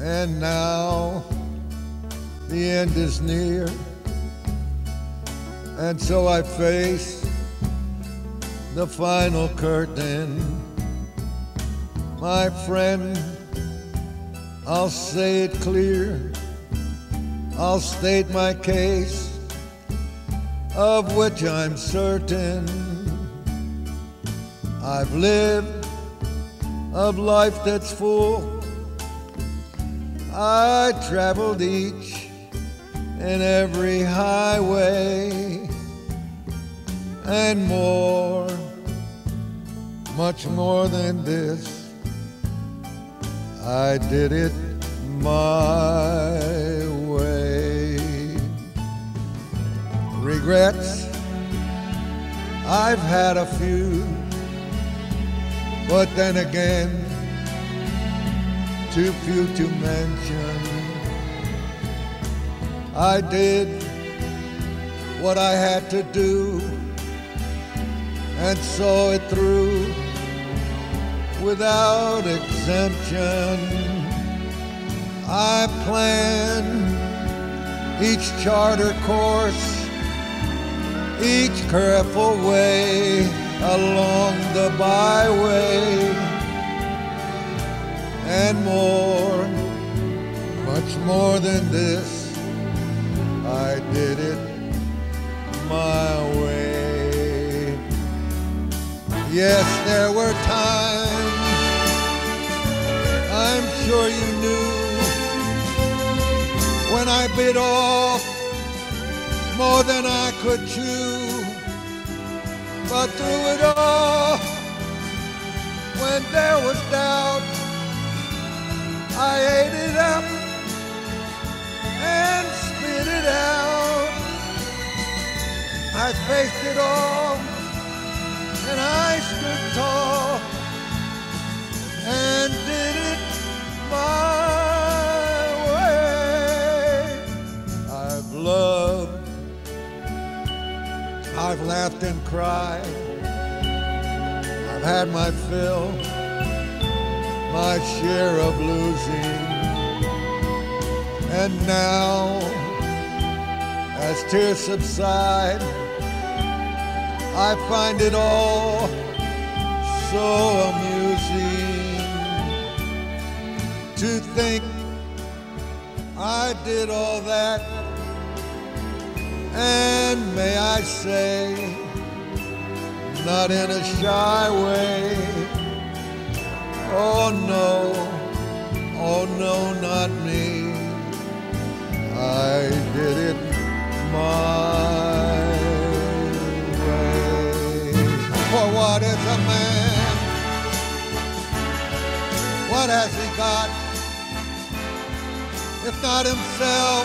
And now the end is near, and so I face the final curtain. My friend, I'll say it clear, I'll state my case, of which I'm certain. I've lived a life that's full. I traveled each and every highway, and more, much more than this, I did it my way. Regrets, I've had a few, but then again, too few to mention. I did what I had to do and saw it through without exemption. I planned each charter course, each careful way along the byway, and more, much more than this, I did it my way. Yes, there were times, I'm sure you knew, when I bit off more than I could chew. But through it all, when there was doubt, I ate it up and spit it out. I faced it all and I stood tall and did it my way. I've loved, I've laughed and cried, I've had my fill, my share of losing. And now, as tears subside, I find it all so amusing to think I did all that, and may I say, not in a shy way. Oh no, not me. I did it my way. For what is a man? What has he got? If not himself,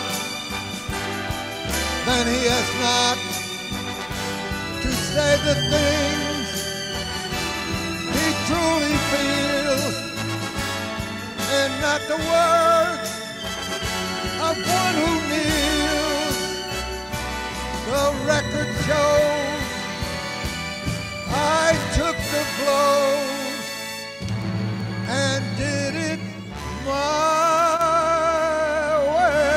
then he has not to say the things he truly feels, and not the words of one who kneels. The record shows I took the blows and did it my way.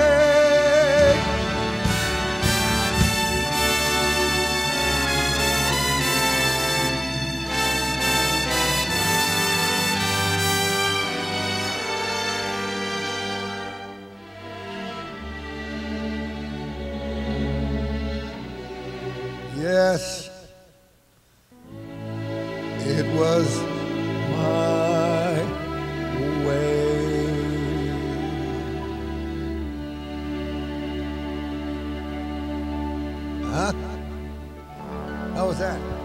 Yes, it was my way. Huh? How was that?